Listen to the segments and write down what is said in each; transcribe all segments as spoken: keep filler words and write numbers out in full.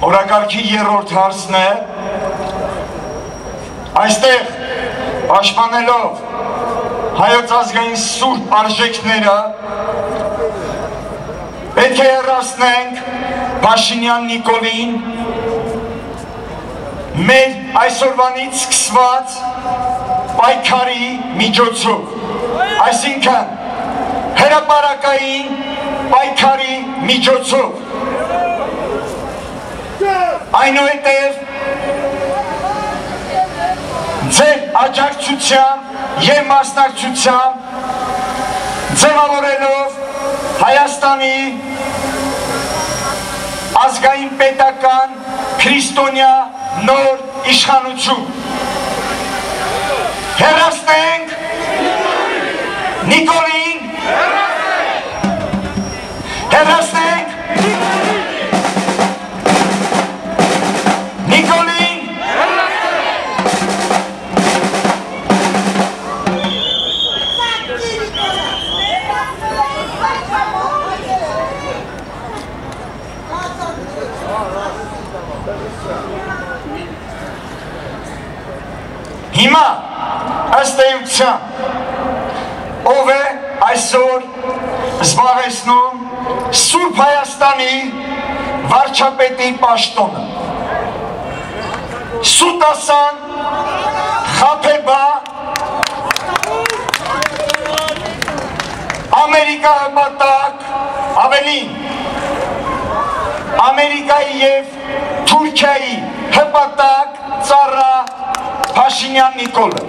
Օրակարգի երրորդ հարցն է, այստեղ պաշտպանելով հայոց ազգային սուրբ արժեքները պետք է հեռացնենք Փաշինյան Նիկոլին մեր այսօրվանից սկսված պայքարի միջոցով, այսինքն հրապարակային պայքարի միջոցով, այնուհետև ձեր աջակցությամբ և մասնակցությամբ ձևավորելով Հայաստանի ազգային պետական քրիստոնյա նոր իշխանություն հեռացնենք Նիկոլին, հեռացնենք Նիկոլին, հիմա ըստ էության ով է այսօր զբաղեցնում Սուրբ Հայաստանի վարչապետի պաշտոնը, Սուտասան Խաբեբա Ամերիկա հպատակ, ավելին Ամերիկայի և Թուրքիայի հպատակ ծառա Փաշինյան Նիկոլը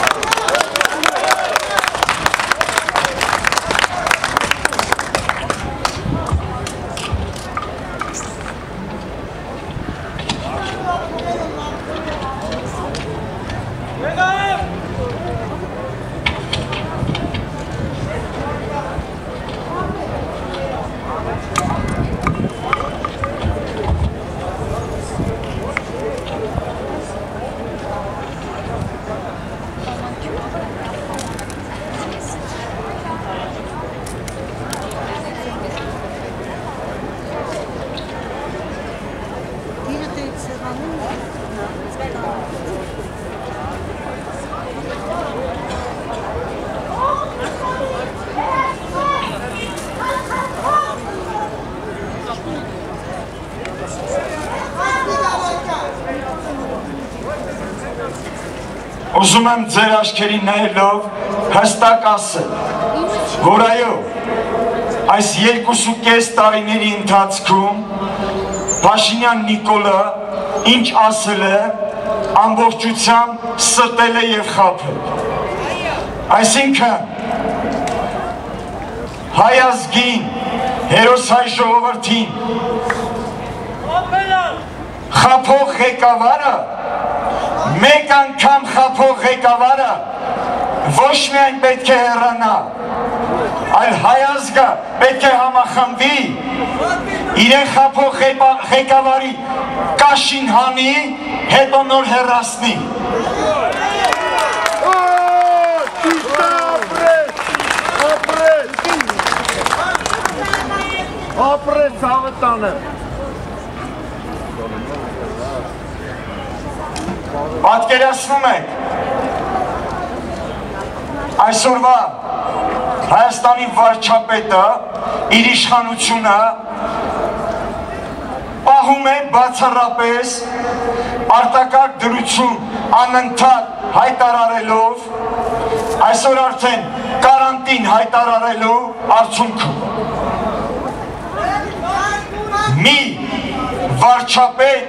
Ուզում եմ ձեր աչքերին նայելով հստակ ասել, որ այո, այս երկուսուկես տարիների ընթացքում Փաշինյան Նիկոլը ինչ ասել է, ամբողջությամբ ստել է և խաբել։ Այսինքն, հայ ազգին, հերոս հայ ժողովրդին, խաբող ղեկավարը, մեկ անգամ խաբող ղեկավարը ոչ միայն պետք է հեռանա, այլ հայ ազգը պետք է համախմբվի, իրեն խաբող ղեկավարի կաշին հանի, հետո նոր հեռացնի։ Ապրեց հավտանը։ Պատկերացնում եք, այսօրվա Հայաստանի վարչապետը իր իշխանությունը պահում է բացառապես արտակարգ դրություն անընդհատ հայտարարելով, այսօր արդեն կարանտին հայտարարելու արդյունքում։ Մի վարչապետ,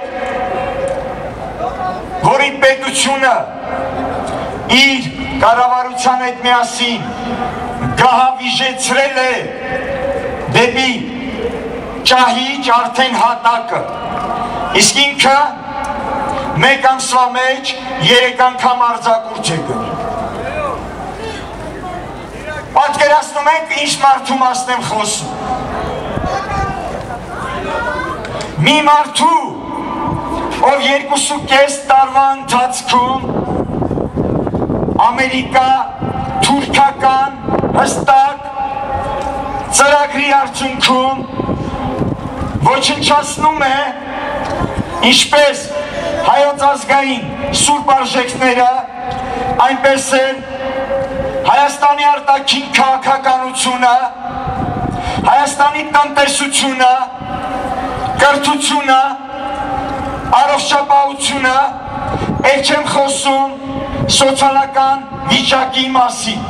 որի պետությունը իր կառավարության հետ միասին գահավիժեցրել է դեպի ճահիճ արդեն հատակը, իսկ ինքը մեկ ամսվա մեջ երեք անգամ արձակուրդ է գնում։ Պատկերացնում եք ինչ մարդու մասն եմ խոսում։ Մի մարդու, ով երկուսուկես տարվա ընթացքում Ամերիկա թուրքական հստակ ծրագրի արդյունքում ոչնչացնում է ինչպես հայոց ազգային սուրբ արժեքները, այնպես էլ Հայաստանի արտաքին քաղաքականությունը, Հայաստանի տնտեսությունը, կրթությունը, առողջապահությունը, էլ չեմ խոսում սոցիալական վիճակի մասին։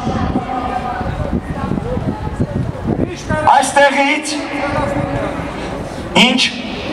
Այստեղից ինչ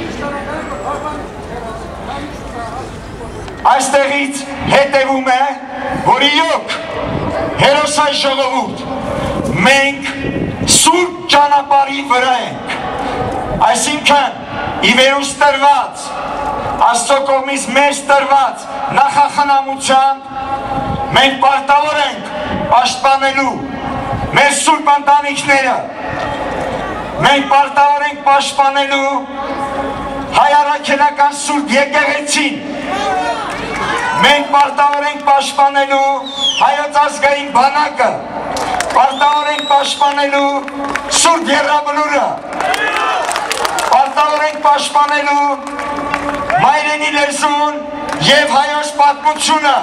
Այստեղից հետևում է, որ իյոք հերոսայ ժողովուրդ մենք սուրբ ճանապարհի վրա ենք, այսինքն ի վերուս տրված, Աստծո կողմից մեզ տրված նախախնամությամբ մենք պարտավոր ենք պաշտպանելու մեր սուրբ ընտանիքները, մենք պարտավոր ենք պաշտպանելու հայ առաքելական սուրբ եկեղեցին, մենք պարտավոր ենք պաշտպանելու հայոց ազգային բանակը, պարտավոր ենք պաշտպանելու սուրբ եռաբլուրը, պարտավոր ենք պաշտպանելու մայրենի լեզուն և հայոց պատմությունը։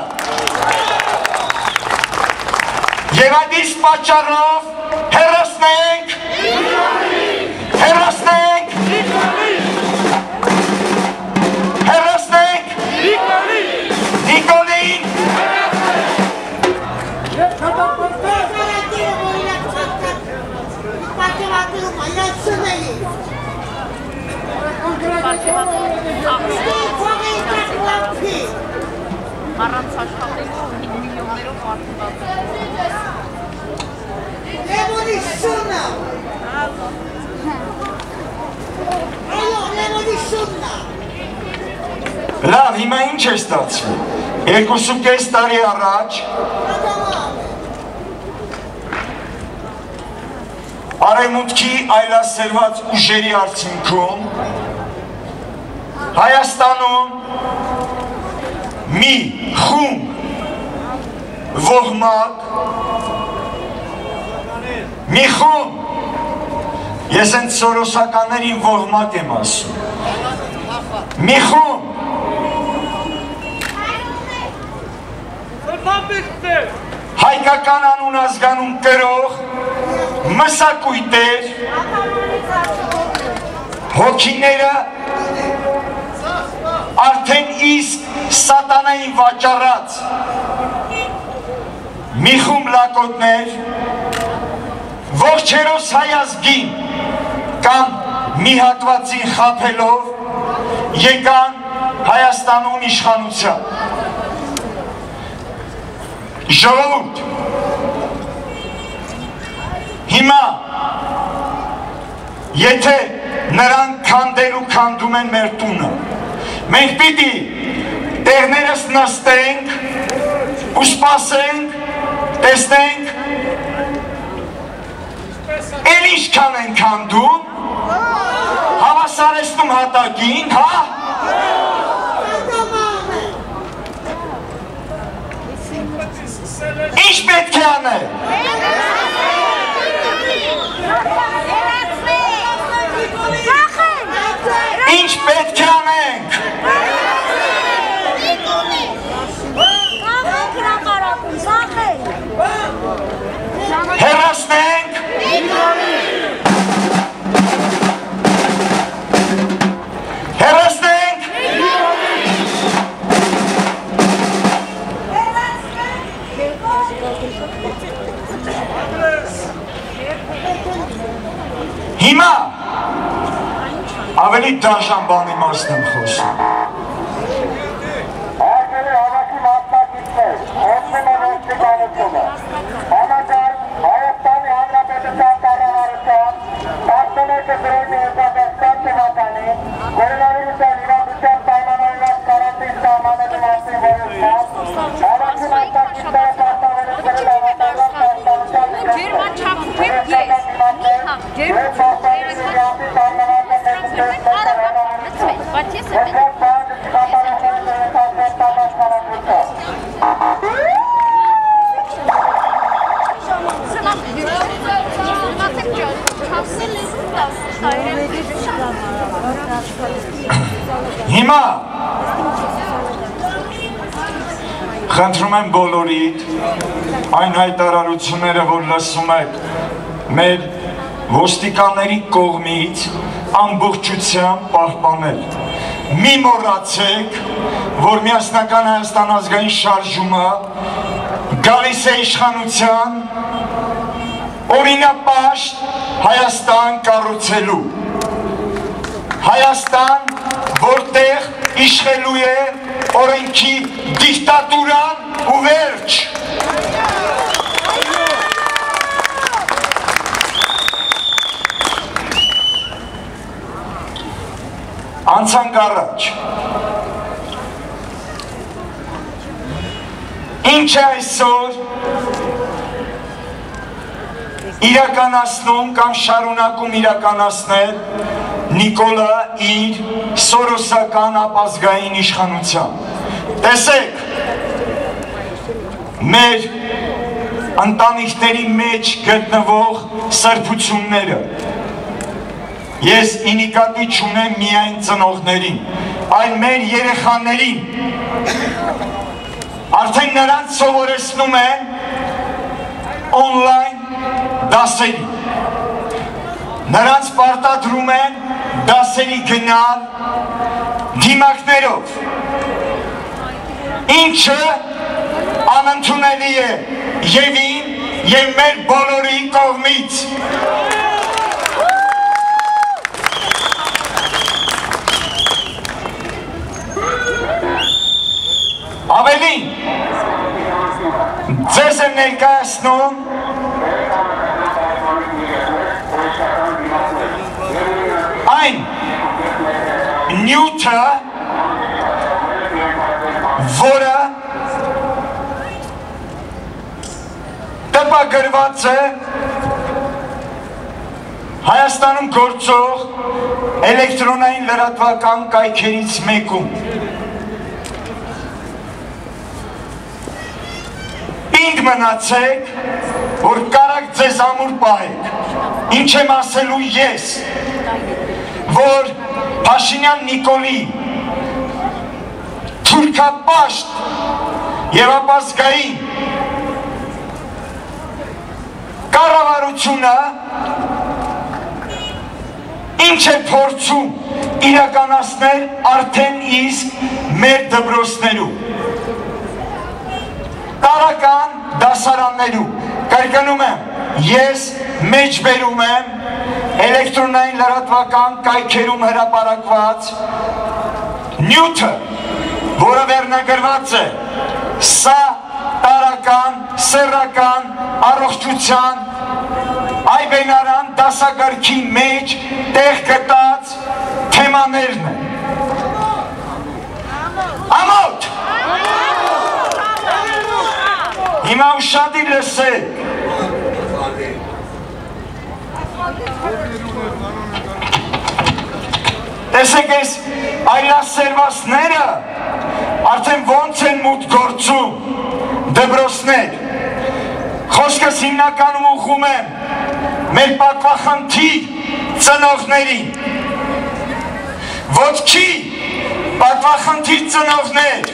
Եվ այդ իսկ պատճառով հեռացնենք, հեռացնենք, հեռացնենք Նիկոլին, առանց աշխատելու միլիոններով մարդկանց Revoluționa! Այո, revoluționa! լավ, հիմա ինչ է ստացվում, երկուսուկես տարի առաջ արևմուտքի այլասերված ուժերի արդյունքում Հայաստանում մի խումբ ոհմակ, մի խումբ, ես հենց սորոսականներին ոհմակ եմ ասում, մի խումբ, հայկական անուն ազգանուն կրող, մսակույտեր, հոգիները, արդեն իսկ սատանային վաճառած մի խումբ լակոտներ, ողջ հերոս հայ ազգին կամ մի հատվածին խաբելով եկան Հայաստանում իշխանության։ Ժողովուրդ, հիմա եթե նրանք քանդել ու քանդում են մեր տունը, մենք պիտի տեղներս նստենք ու սպասենք, տեսնենք, էլ ինչքան են քանդում, հավասարեցնում հատակին, հա? Ինչ պետք է անել? Ինչ պետք է անենք? Հեռացնենք? Հեռացնենք? Հիմա ավելի դաշան բանի մասն եմ խոսում։ Արգելի հավաքի մասնակիցներ, հոսում է ոստիկանությունը։ Համաձայն Հայաստանի Հանրապետության կառավարության տասնմեկը դրոյի հեծադարձան թվականի կորոնավիրուսային հիվանդության պայմանավորված կարանտին սահմանելու մասին որոշմամբ հավաքի մասնակիցները պարտավորել կրել հավատալված պաշտպանության Սնավ Հիմա խնդրում եմ բոլորիդ այն հայտարարությունները, որ լսում եք մեր ոստիկանների կողմից ամբողջությամբ պահպանել։ Մի մոռացեք, որ Միասնական Հայաստան ազգային շարժումը գալիս է իշխանության օրինապաշտ Հայաստան կառուցելու։ Հայաստան, որտեղ իշխելու է օրենքի դիկտատուրան ու վերջ։ Անցանք առաջ։ Ինչ է այսօր իրականացնում կամ շարունակում իրականացնել Նիկոլը իր սորոսական ապազգային իշխանությամբ։ Տեսեք, մեր ընտանիքների մեջ գտնվող սրբությունները, ես ի նկատի չունեմ միայն ծնողներին, այլ մեր երեխաներին, արդեն նրանց սովորեցնում են օնլայն դասերի, նրանց պարտադրում են դասերի գնալ դիմակներով, ինչը անընդունելի է և իմ և մեր բոլորի կողմից։ Ավելին, ձեզ եմ ներկայացնում այն նյութը, որը տպագրված է Հայաստանում գործող էլեկտրոնային լրատվական կայքերից մեկում։ Ինդ մնացեք, որ կարակ ձեզ ամուր պահեք, ինչ եմ ասելու ես, որ Փաշինյան Նիկոլի թուրքապաշտ և ապազգային կառավարությունը ինչ է փորձում իրականացնել արդեն իսկ մեր դպրոցներում, տարրական դասարաններում, կրկնում եմ, ես մեջբերում եմ էլեկտրոնային լրատվական կայքերում հրապարակված նյութը, որը վերնագրված է սա տարրական, սեռական, առողջության, այբենարան դասակարգի մեջ տեղ գտած թեմաներն են։ Ամոթ! Հիմա ուշադիր լսեք։ Տեսեք ես այլասերվածները արդեն ոնց են մուտ գործում դպրոցներ։ Խոսքս հիմնականում ուղղում եմ մեր պատվախնդիր ծնողներին։ Ոտքի պատվախնդիր ծնողներ։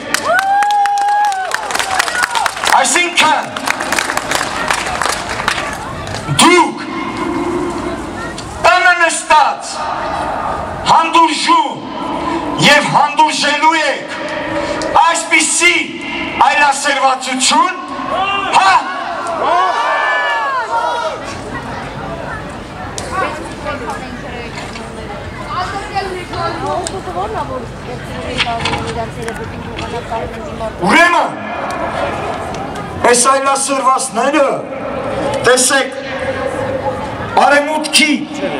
Այսինքն դուք տանը նստած հանդուրժում և հանդուրժելու եք այսպիսի այլասերվածություն, հա? Ուրեմն, այս այլասերվածները, տեսեք, արեմուտքի,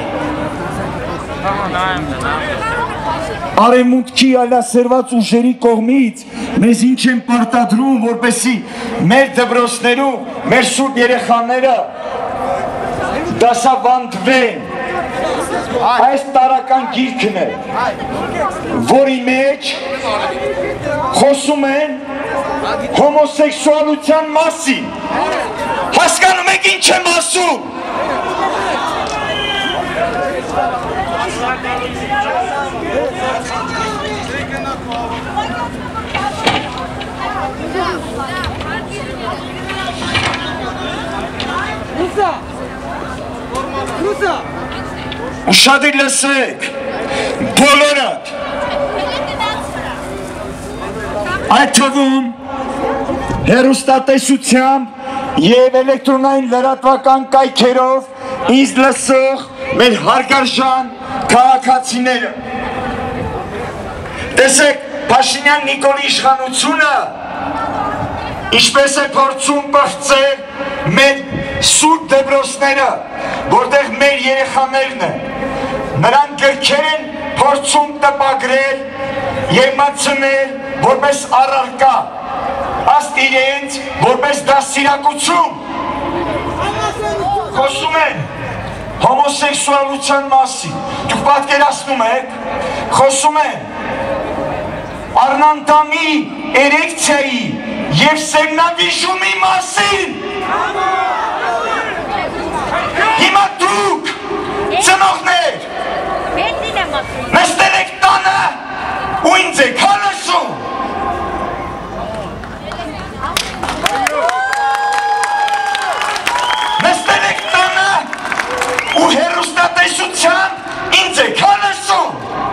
արեմուտքի այլասերված ուժերի կողմից մեզ ինչ են պարտադրում, որպեսզի մեր դպրոցներում, մեր սուրբ երեխաները դասավանդվեն։ Այս տարրական գիրքն է, որի մեջ խոսում են հոմոսեքսուալության մասին։ Հասկանում եք ինչ եմ ասում։ Ուշադիր լսեք, բոլորդ, այդ թվում հեռուստատեսությամբ և էլեկտրոնային լրատվական կայքերով ինձ լսող մեր հարգարժան քաղաքացիները։ Տեսեք, Փաշինյան Նիկոլի իշխանությունը ինչպես է փորձում պղծել մեր սուրբ դպրոցները, որտեղ մեր երեխաներն են, նրանք գրքեր են փորձում տպագրել և մտցնել որպես առարկա, աստ իրենց որպես դաստիարակություն խոսում են հոմոսեքսուալության մասին, դուք պատկերացնում եք, խոսում են առնանդամի էրեկցիայի և սերմնավիժումի մասին։ Հիմա դուք, ծնողներ, նստել եք տանը ու ինձ եք հալսում։ Նստել եք տանը ու հեռուստատեսությամբ ինձ եք հալսում։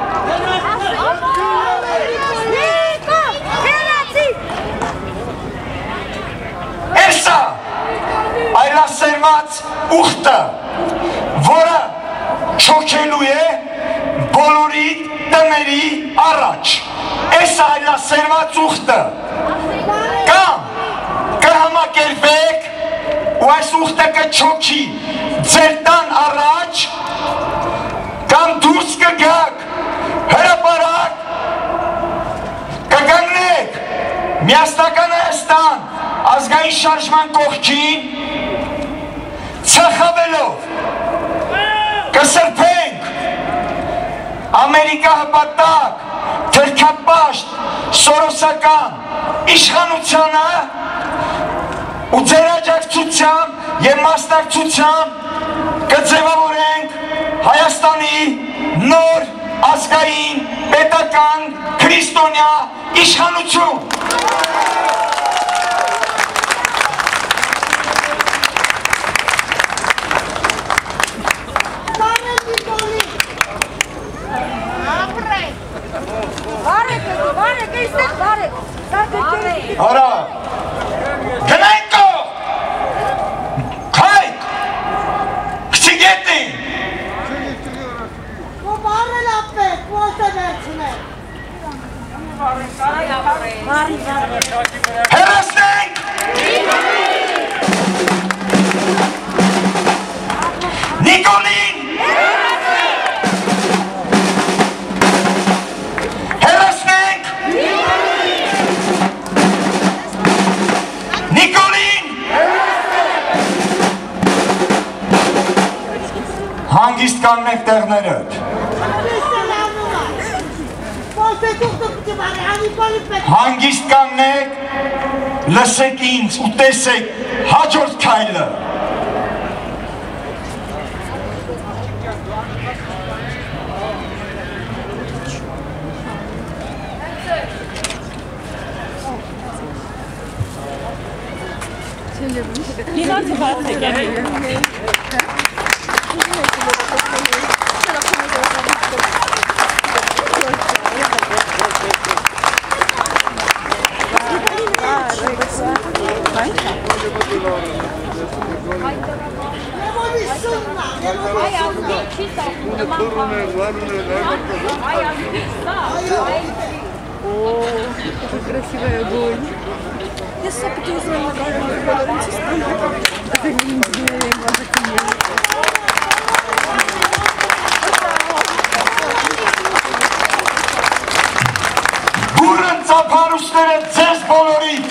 Էսա այլասերված ուխտը, որը չոքելու է բոլորի տների առաջ, էս այլասերված ուխտը, կամ կհամակերվեք ու այս ուխտը կչոքի ձեր տան առաջ, կամ դուրս կգաք, հրապարակ, կգնեք միասնական Հայաստան ազգային շարժման կողքին, ծխավելով, կսրբենք Ամերիկա հպատակ, թրքապաշտ, սորոսական իշխանությանը ու ձեր աջակցությամբ և մասնակցությամբ կձևավորենք Հայաստանի նոր ազգային պետական քրիստոնյա իշխանություն։ Արա, գնայք կող, կայք, կչիգետին։ Ու բարել ապեք, ոնց է վերցնել։ Հեռացնենք։ Նիկոլին։ Հեռացնենք։ Նիկոլին։ Հանգիստ կաննեք տեղներըդ։ Հանգիստ կաննեք, լսեք ինձ ու տեսեք հաջորդ քայլը։ You not supposed to get here. О, какой красивый огонь. Я с опыта узнала, как он это не интересно. Բուրըն ծափարուշները ձեզ բոլորիդ։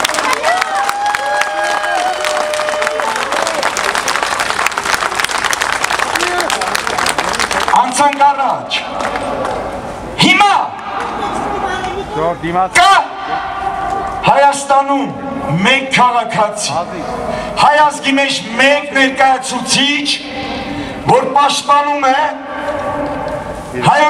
Անցանք առաջ։ Հիմա կա Հայաստանում մեկ քաղաքացի, հայ ազգի մեջ մեկ ներկայացուցիչ, որ պաշտպանում է Հայ